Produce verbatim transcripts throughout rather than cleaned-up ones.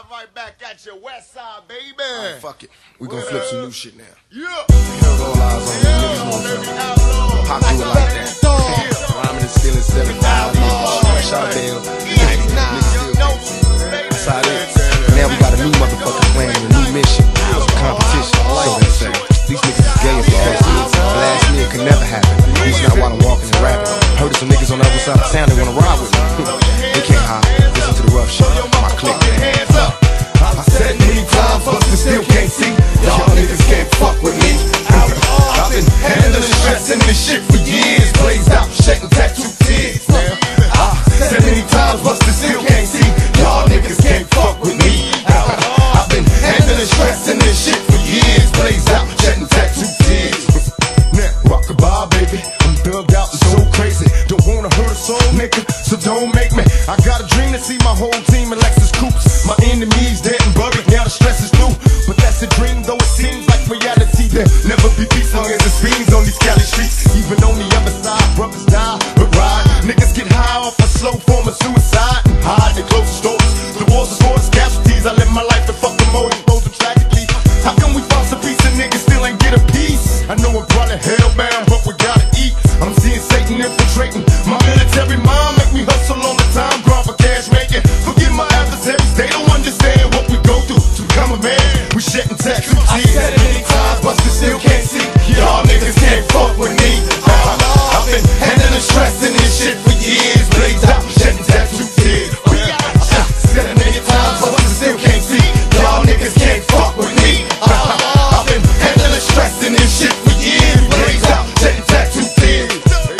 right back at you, West Side, baby. Right, fuck it. We gon' flip some new shit now. Yeah. We heard all eyes on the niggas know something. Pop do it like that. Rhyming and stealing seventy-five dollars. Shout out there. That's how it is. Now we got a new motherfucking plan and a new mission. Some competition. So they say. These niggas is gay as the ass needs. The last meal can never happen. At least not while I'm walking and rapping. Heard of some niggas on the other side of town that wanna ride with me. They can't hide. Listen to the rough shit. My clique. Hands up. I said many times, but still can't see. Y'all niggas can't fuck with me. I've been handling stress and this shit for years. Blazed out, shedding tattoo tears. I said many times, but still can't see. Y'all niggas can't fuck with me. I've been handling stress and this shit for years. Blazed out, shedding tattoo tears. Now, rock-a-bye, baby. I'm thugged out and so crazy. Don't wanna hurt a soul, nigga, so don't make me. I got a dream to see my whole team in Lexus coupes. My enemies dead and buried, now the stress is through. But that's a dream, though it seems like reality. There'll never be peace long as there's fiends on these Cali streets. Even on the other side, brothers die, but ride. Niggas get high off a slow form of suicide and hide their closest stories. The wars is for the casualties. I live my life to fuck the motive, both them tragically. How come we found some piece of niggas still ain't get a piece? I know I'm probably hellbound, but we gotta eat. I'm seeing Satan infiltrating my military mind. Make me hustle all the time, grind for cash making. Forget my adversaries, they don't understand what we go through to become a man. We shedding tattoo tears. I said it many times, but still can't see. Y'all niggas can't fuck with me. I've been handling stress and this shit for years. Blazed out, shedding tattoo tears. I said it many times, but still can't see. Y'all niggas can't fuck with me. I've been handling stress and this shit for years. Blazed out, shedding tattoo tears.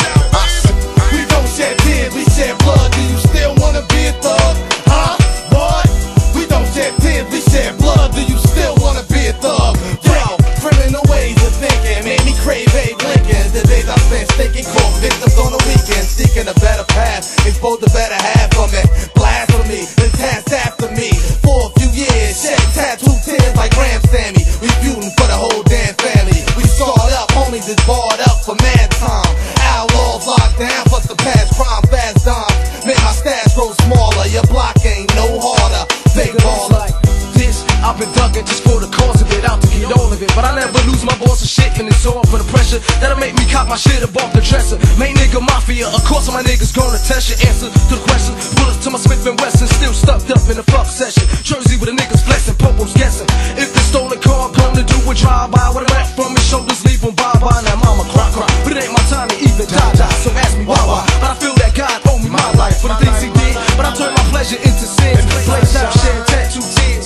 We don't shed tears, we shed blood. Do you still wanna be a thug? Huh? What? We don't shed tears, we shed blood. Do you still wanna be a thug? Yo, criminal ways of thinking made me crave a blinking. The days I spent stinking, caught victims on the weekend, seeking a better path, exposed the better half of me. Blasphemy, the task after me. For a few years, shed tattoo tears like Ram Sammy. We feuding for the whole damn family. We scarred up, homies is barred up for mad time. Outlaws locked down, plus the past crime, fast dimes. Make my stash grow smaller, your block ain't no harder. Big baller. Like this, I've been ducking just for the cause of it, out to get all of it. But I never lose my balls of shit, and it's all for the pressure that'll make me cop my shit above the dresser. Main nigga mafia, of course my niggas gonna test your answer to the question. Bullets to my Smith and Wesson, still stuffed up in the fuck session. Jersey with the niggas flexing, Popo's guessing. If the stolen car come to do a drive-by, with a rap from his shoulders, leave him bye-bye. Now mama cry, cry, but it ain't my time to even die, die. So ask me why, why. But I feel that God owed me my life for the things he did. But I turned my pleasure into sins. Blazed out, shed tattoo tears.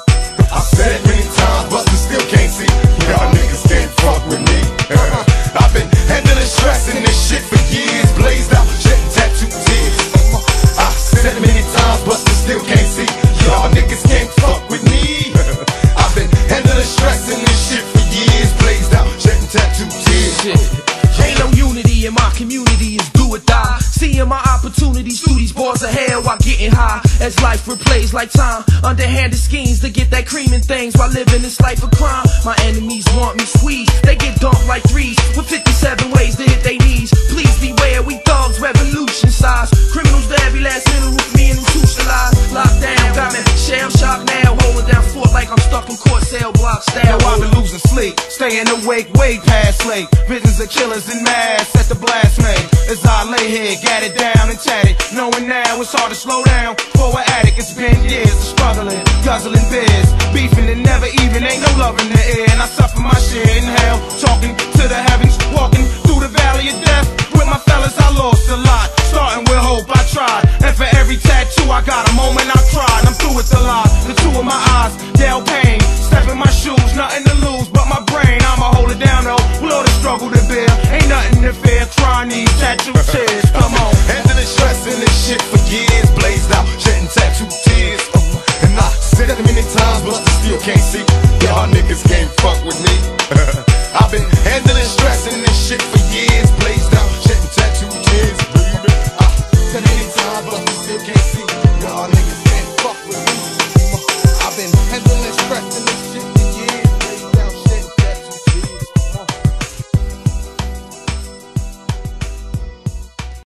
I said it many times, but still can't see. Y'all niggas can't fuck with me. I've been handling stress and this shit for years. Blazed out, shedding tattoo tears. I said it many times, but still can't see. Y'all niggas can't fuck with me. I've been handling stress and this shit for years. Blazed out, shedding tattoo tears. Ain't no unity in my community, it's do or die. Seeing my opportunities through these bars of hell while getting high. As life replays like time, underhanded schemes to get that cream and things while living this life of crime. My enemies want me squeezed, they get dumped like threes with fifty-seven ways to hit their knees. Please beware, we thugs, revolution size. Criminals to every last minute with me and institutionalized. Locked down, got me shell shocked now, holding down fort like I'm stuck in court cell block style. Now I've been losing sleep, staying awake way past late. Visions of killers in mass at the blast made. As I lay here, got it down and tatted, knowing now it's hard to slow down for an addict. It's been years of struggling, guzzling beers, beefing and never even ain't no love in the air. And I suffer my share in hell, talking to the heavens, walking through the valley of death. With my fellas I lost a lot, starting with hope I tried. And for every tattoo I got a moment I cried. I'm through with the lie, the two of my eyes, Dale Pain. Step in my shoes, nothing to lose but my brain. I'ma hold it down though, with all the struggle to bear. Ain't nothing to fear, crying these tattoo tears, come on. Handling stress and this shit for years.